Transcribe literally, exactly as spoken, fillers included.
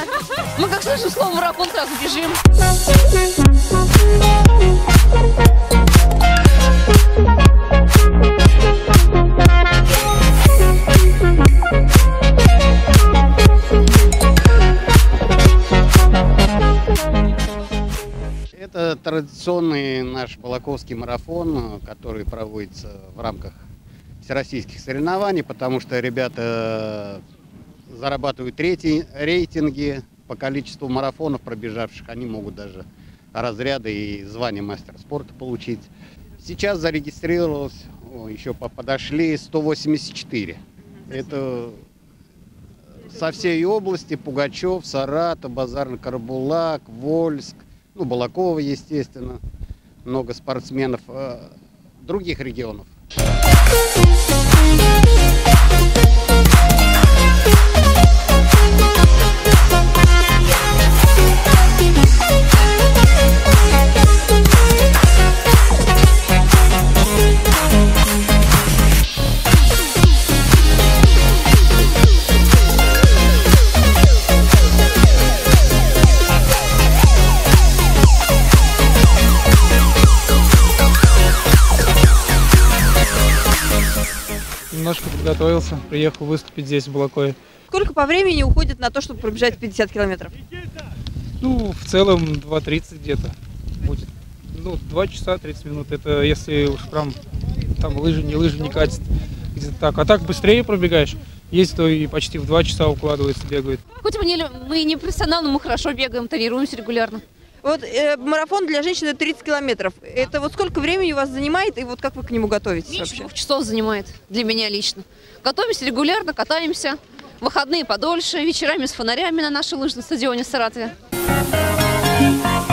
Мы как слышим слово марафон, сразу бежим. Это традиционный наш Балаковский марафон, который проводится в рамках всероссийских соревнований, потому что ребята зарабатывают рейтинги, рейтинги по количеству марафонов пробежавших. Они могут даже разряды и звание мастера спорта получить. Сейчас зарегистрировалось, о, еще подошли сто восемьдесят четыре. Это со всей области: Пугачев, Саратов, Базарно-Карабулак, Вольск, ну, Балаково, естественно, много спортсменов э, других регионов. Немножко подготовился, приехал выступить здесь, в Балакове. Сколько по времени уходит на то, чтобы пробежать пятьдесят километров? Ну, в целом два тридцать где-то будет. Ну, два часа тридцать минут. Это если уж прям там лыжи, не лыжи, не катит. Где-то так. А так быстрее пробегаешь. Есть кто и почти в два часа укладывается, бегает. Хоть мы не, мы не профессионалы, но мы хорошо бегаем, тренируемся регулярно. Вот э, марафон для женщины тридцать километров. Это вот сколько времени у вас занимает, и вот как вы к нему готовитесь Меньше вообще? двух часов занимает для меня лично. Готовимся регулярно, катаемся. Выходные подольше, вечерами с фонарями на нашем лыжном стадионе в Саратове.